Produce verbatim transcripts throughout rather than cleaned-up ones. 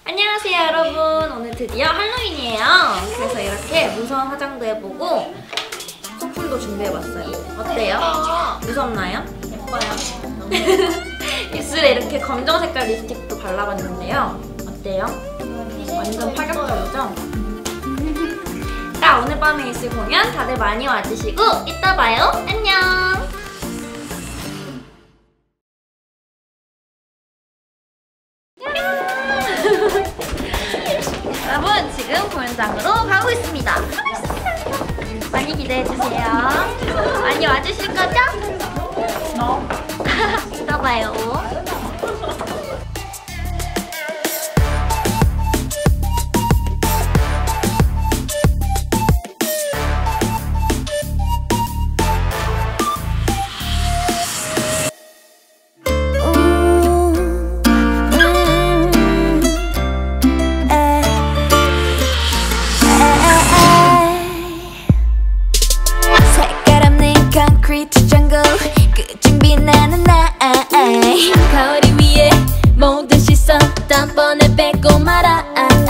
안녕하세요 여러분, 오늘 드디어 할로윈이에요. 그래서 이렇게 무서운 화장도 해보고 소품도 준비해봤어요. 어때요? 무섭나요? 예뻐요. 입술에 이렇게 검정 색깔 립스틱도 발라봤는데요. 어때요? 완전 파격적이죠? 자, 오늘 밤에 있을 공연 다들 많이 와주시고 이따 봐요. 안녕! 여러분, 지금 공연장으로 가고 있습니다. 많이 기대해주세요. 많이 와주실 거죠? 이따 봐요. 거리 위에 모든 시선 단번에 뺏고 말아.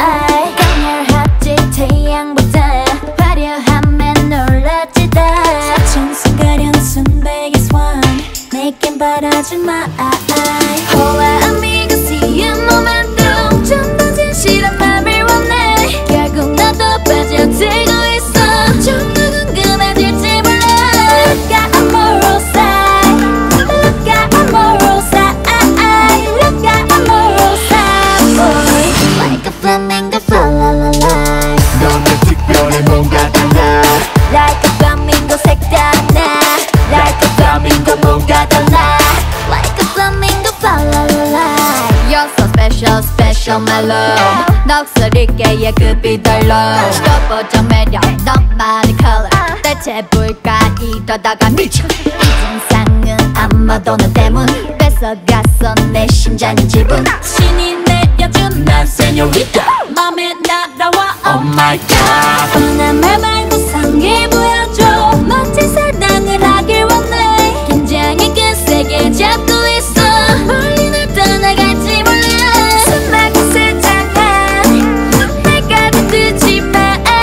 강렬하지 태양보다 화려함에 놀라지다. 천순 가련 순백의 swan 내겐 바라지 마. Hola amigo see you momento 전부 진실한 맘을 원해. 결국 나도 빠져들고 있어. 좀 더 궁금해질지 몰라. Look at amorosa. Look at amorosa. Look at amorosa boy. Like a flamingo fa la la la. 너는 특별해 뭔가 달라. Like a flamingo 색다르나. Like a flamingo 뭔가 달라. Like a flamingo fa la la la. You're so special special my love. 넋어리게 급이 달라. 슈퍼적 매력 너만의 color. 대체 뭘까 이러다가 미쳐. 이 증상은 아마도 너 때문. 뺏어갔어 내 심장의 지분. 신이 내려준 난 세뇨리타. 맘에 날아와 oh my god. 뻔한 말 말고 상해 보여줘. 멋진 사랑을 하길 원해. 긴장의 그 세계 잡고 있어. 멀리 날 떠나갈지 몰라. 숨막힌 세상아 날 가두지 마.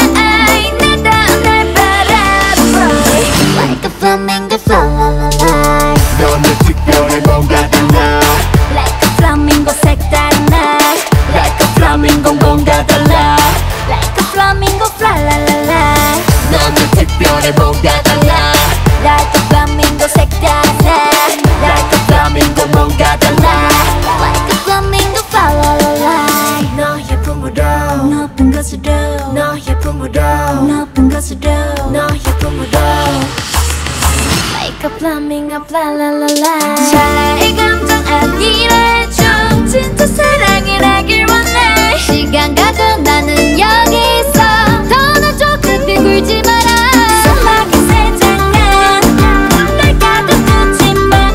나다운 날 바라봐. Like a flamingo fa la la la. 너는 특별해 뭔가 달라. Like a flamingo 색다르나. Like a flamingo 뭔가 달라. Like a flamingo fla la la la. 너는 특별해 뭔가 달라. Like a flamingo 색다르나. Like a flamingo 뭔가 달라. Like a flamingo fla la la la. 너의 품으로 높은 곳으로. 너의 품으로 높은 곳으로. 너의 품으로 Like a flamingo fla la la la. 찰나의 감정 아니라 해줘. 진짜 사랑을 하길 원해. 시간 가도 나는 여기 있어. 떠나줘 그때 굴지 마라. 숨막힌 세상아 날 가둬두지 마.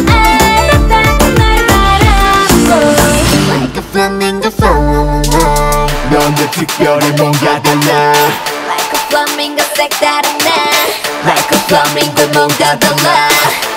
나다운 날 바라보. Like a flamingo fa la la la. 너는 특별해 뭔가 달라. Like a flamingo 색다르나. Like a flamingo 뭔가 달라.